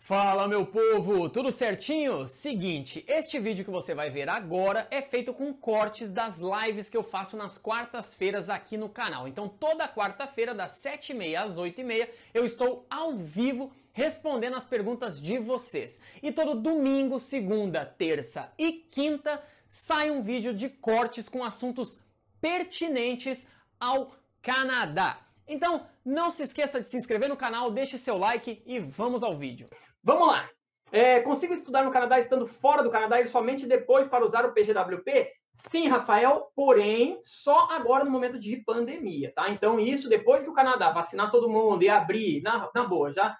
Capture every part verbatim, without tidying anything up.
Fala, meu povo, tudo certinho? Seguinte, este vídeo que você vai ver agora é feito com cortes das lives que eu faço nas quartas-feiras aqui no canal. Então toda quarta-feira das sete e meia às oito e meia eu estou ao vivo respondendo as perguntas de vocês. E todo domingo, segunda, terça e quinta sai um vídeo de cortes com assuntos pertinentes ao Canadá. Então, não se esqueça de se inscrever no canal, deixe seu like e vamos ao vídeo. Vamos lá! É, consigo estudar no Canadá estando fora do Canadá e somente depois para usar o P G W P? Sim, Rafael, porém, só agora no momento de pandemia, tá? Então, isso depois que o Canadá vacinar todo mundo e abrir, na, na boa, já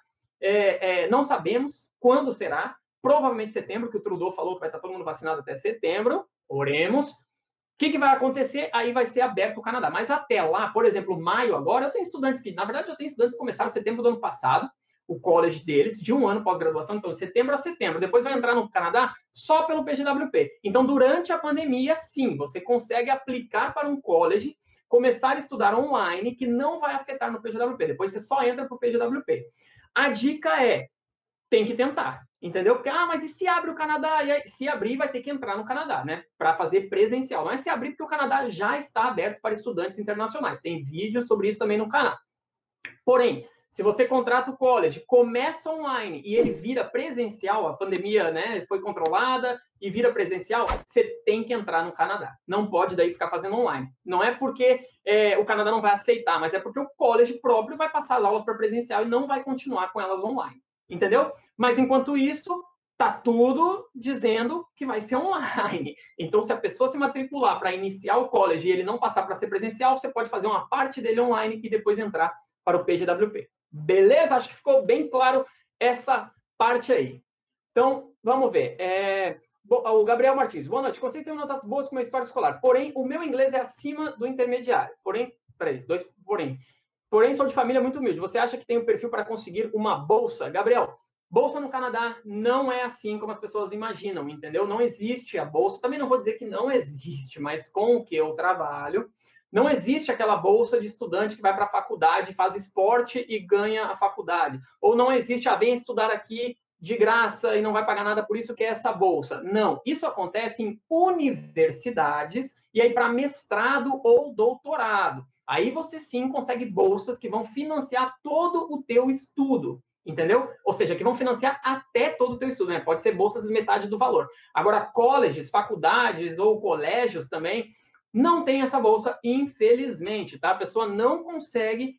é, é, não sabemos quando será, provavelmente setembro, que o Trudeau falou que vai estar todo mundo vacinado até setembro, oremos. O que, que vai acontecer? Aí vai ser aberto o Canadá. Mas até lá, por exemplo, maio agora, eu tenho estudantes que, na verdade, eu tenho estudantes que começaram em setembro do ano passado, o college deles, de um ano pós-graduação, então de setembro a setembro. Depois vai entrar no Canadá só pelo P G W P. Então, durante a pandemia, sim, você consegue aplicar para um college, começar a estudar online, que não vai afetar no P G W P. Depois você só entra para o P G W P. A dica é, tem que tentar, entendeu? Porque, ah, mas e se abre o Canadá? E aí, se abrir, vai ter que entrar no Canadá, né? Para fazer presencial. Não é se abrir, porque o Canadá já está aberto para estudantes internacionais. Tem vídeo sobre isso também no canal. Porém, se você contrata o college, começa online e ele vira presencial, a pandemia, né, foi controlada e vira presencial, você tem que entrar no Canadá. Não pode daí ficar fazendo online. Não é porque é, o Canadá não vai aceitar, mas é porque o college próprio vai passar as aulas para presencial e não vai continuar com elas online. Entendeu? Mas enquanto isso, tá tudo dizendo que vai ser online. Então, se a pessoa se matricular para iniciar o college e ele não passar para ser presencial, você pode fazer uma parte dele online e depois entrar para o P G W P. Beleza? Acho que ficou bem claro essa parte aí. Então, vamos ver. É... O Gabriel Martins. Boa noite. Consigo ter notas boas com uma história escolar. Porém, o meu inglês é acima do intermediário. Porém, peraí, dois porém. Porém, sou de família muito humilde. Você acha que tem um perfil para conseguir uma bolsa? Gabriel, bolsa no Canadá não é assim como as pessoas imaginam, entendeu? Não existe a bolsa. Também não vou dizer que não existe, mas com o que eu trabalho, não existe aquela bolsa de estudante que vai para a faculdade, faz esporte e ganha a faculdade. Ou não existe, ah, vem estudar aqui de graça e não vai pagar nada por isso, que é essa bolsa. Não, isso acontece em universidades e aí para mestrado ou doutorado. Aí você sim consegue bolsas que vão financiar todo o teu estudo, entendeu? Ou seja, que vão financiar até todo o teu estudo, né? Pode ser bolsas de metade do valor. Agora, colleges, faculdades ou colégios também não tem essa bolsa, infelizmente, tá? A pessoa não consegue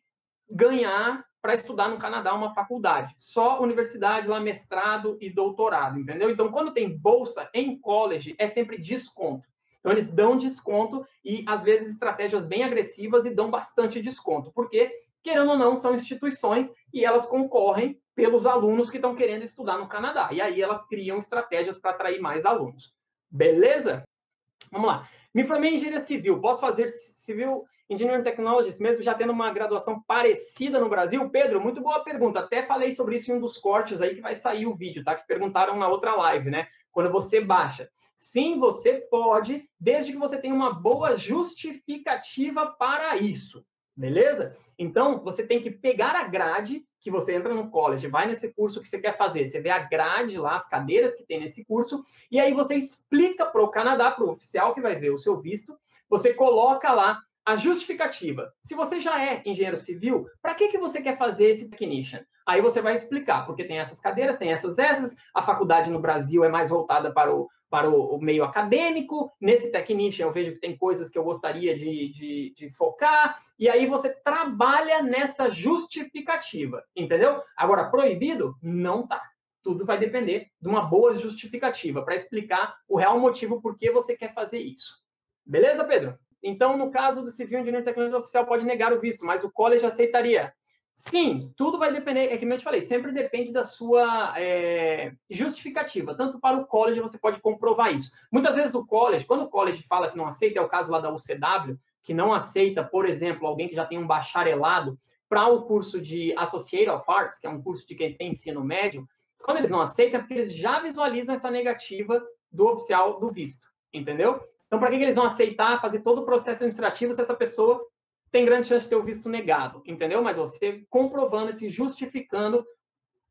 ganhar para estudar no Canadá uma faculdade. Só universidade, lá mestrado e doutorado, entendeu? Então, quando tem bolsa em college, é sempre desconto. Então, eles dão desconto e, às vezes, estratégias bem agressivas e dão bastante desconto. Porque, querendo ou não, são instituições e elas concorrem pelos alunos que estão querendo estudar no Canadá. E aí, elas criam estratégias para atrair mais alunos. Beleza? Vamos lá. Me formei em engenharia civil. Posso fazer civil engineering technologies, mesmo já tendo uma graduação parecida no Brasil? Pedro, muito boa pergunta. Até falei sobre isso em um dos cortes aí que vai sair o vídeo, tá? Que perguntaram na outra live, né? Quando você baixa. Sim, você pode, desde que você tenha uma boa justificativa para isso. Beleza? Então, você tem que pegar a grade que você entra no college, vai nesse curso que você quer fazer, você vê a grade lá, as cadeiras que tem nesse curso, e aí você explica para o Canadá, para o oficial que vai ver o seu visto, você coloca lá a justificativa. Se você já é engenheiro civil, para que, que você quer fazer esse technician? Aí você vai explicar, porque tem essas cadeiras, tem essas, essas, a faculdade no Brasil é mais voltada para o para o, o meio acadêmico, nesse technician eu vejo que tem coisas que eu gostaria de, de, de focar, e aí você trabalha nessa justificativa, entendeu? Agora, proibido? Não tá. Tudo vai depender de uma boa justificativa para explicar o real motivo por que você quer fazer isso. Beleza, Pedro? Então, no caso do Civil Engineering Technology Oficial, pode negar o visto, mas o college aceitaria. Sim, tudo vai depender, é que eu te falei, sempre depende da sua é, justificativa. Tanto para o college, você pode comprovar isso. Muitas vezes o college, quando o college fala que não aceita, é o caso lá da U C W, que não aceita, por exemplo, alguém que já tem um bacharelado para o curso de Associate of Arts, que é um curso de quem tem ensino médio, quando eles não aceitam, é porque eles já visualizam essa negativa do oficial do visto, entendeu? Então, para que eles vão aceitar fazer todo o processo administrativo se essa pessoa tem grande chance de ter o visto negado, entendeu? Mas você comprovando e se justificando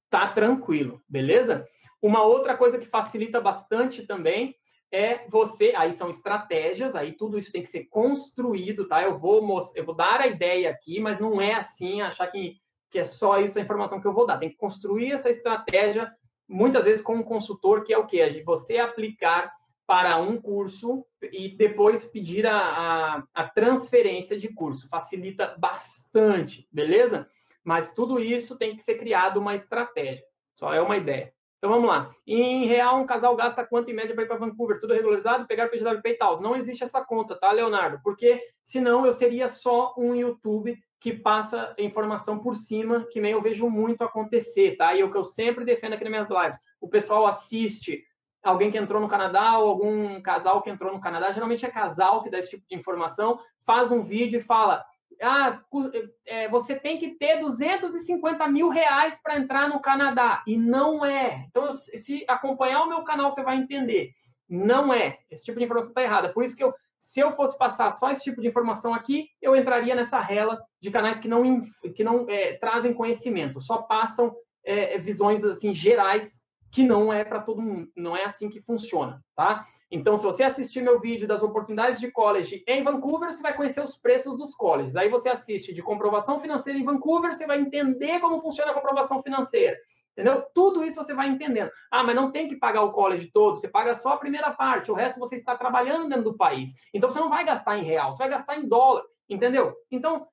tá tranquilo, beleza? Uma outra coisa que facilita bastante também é você, aí são estratégias, aí tudo isso tem que ser construído, tá? Eu vou, eu vou dar a ideia aqui, mas não é assim, achar que, que é só isso a informação que eu vou dar. Tem que construir essa estratégia, muitas vezes com um consultor, que é o quê? É de você aplicar para um curso e depois pedir a, a, a transferência de curso. Facilita bastante, beleza? Mas tudo isso tem que ser criado uma estratégia. Só é uma ideia. Então, vamos lá. Em real, um casal gasta quanto em média para ir para Vancouver? Tudo regularizado? Pegar o P G W P e tal. Não existe essa conta, tá, Leonardo? Porque senão eu seria só um YouTube que passa informação por cima, que nem eu vejo muito acontecer, tá? E é o que eu sempre defendo aqui nas minhas lives. O pessoal assiste alguém que entrou no Canadá ou algum casal que entrou no Canadá. Geralmente é casal que dá esse tipo de informação. Faz um vídeo e fala... Ah, é, você tem que ter duzentos e cinquenta mil reais para entrar no Canadá. E não é. Então, se acompanhar o meu canal, você vai entender. Não é. Esse tipo de informação está errada. Por isso que eu, se eu fosse passar só esse tipo de informação aqui, eu entraria nessa rela de canais que não, que não é, trazem conhecimento. Só passam é, visões assim, gerais, que não é para todo mundo. Não é assim que funciona, tá? Então, se você assistir meu vídeo das oportunidades de college em Vancouver, você vai conhecer os preços dos colleges. Aí você assiste de comprovação financeira em Vancouver, você vai entender como funciona a comprovação financeira. Entendeu? Tudo isso você vai entendendo. Ah, mas não tem que pagar o college todo, você paga só a primeira parte, o resto você está trabalhando dentro do país. Então, você não vai gastar em real, você vai gastar em dólar, entendeu? Então,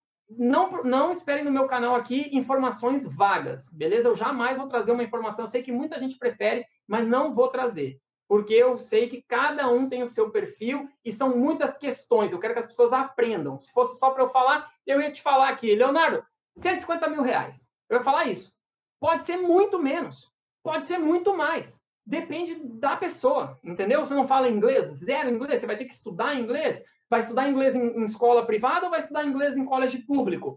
não, não esperem no meu canal aqui informações vagas, beleza? Eu jamais vou trazer uma informação, eu sei que muita gente prefere, mas não vou trazer. Porque eu sei que cada um tem o seu perfil e são muitas questões. Eu quero que as pessoas aprendam. Se fosse só para eu falar, eu ia te falar aqui, Leonardo, cento e cinquenta mil reais. Eu ia falar isso. Pode ser muito menos, pode ser muito mais. Depende da pessoa, entendeu? Você não fala inglês, zero inglês, você vai ter que estudar inglês. Vai estudar inglês em, em escola privada ou vai estudar inglês em colégio público?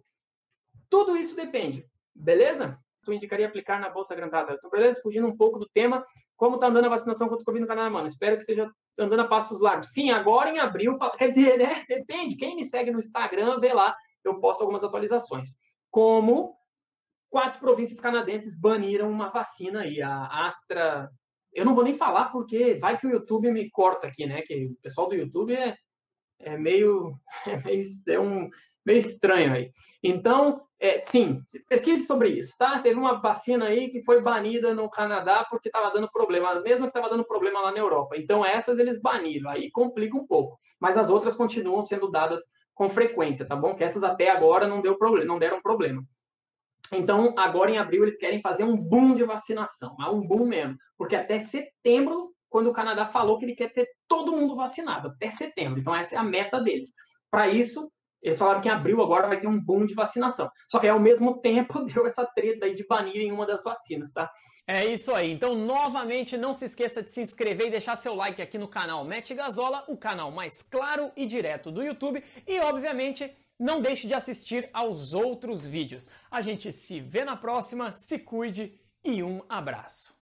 Tudo isso depende, beleza? Tu indicaria aplicar na Bolsa Grand Data. Então, beleza? Fugindo um pouco do tema, como está andando a vacinação contra o Covid no Canadá, mano? Espero que esteja andando a passos largos. Sim, agora em abril, quer dizer, né? Depende. Quem me segue no Instagram, vê lá, eu posto algumas atualizações. Como quatro províncias canadenses baniram uma vacina aí, a Astra... Eu não vou nem falar porque vai que o YouTube me corta aqui, né? Que o pessoal do YouTube é, é meio... É meio... É um... meio estranho aí. Então, é, sim, pesquise sobre isso, tá? Teve uma vacina aí que foi banida no Canadá porque estava dando problema, mesmo que estava dando problema lá na Europa. Então, essas eles baniram, aí complica um pouco. Mas as outras continuam sendo dadas com frequência, tá bom? Que essas até agora não, deu problema, não deram problema. Então, agora em abril, eles querem fazer um boom de vacinação, mas um boom mesmo. Porque até setembro, quando o Canadá falou que ele quer ter todo mundo vacinado, até setembro. Então, essa é a meta deles. Para isso, eles falaram que em abril agora vai ter um boom de vacinação. Só que ao mesmo tempo deu essa treta aí de banirem uma das vacinas, tá? É isso aí. Então, novamente, não se esqueça de se inscrever e deixar seu like aqui no canal Mete Gazola, o canal mais claro e direto do YouTube. E, obviamente, não deixe de assistir aos outros vídeos. A gente se vê na próxima, se cuide e um abraço.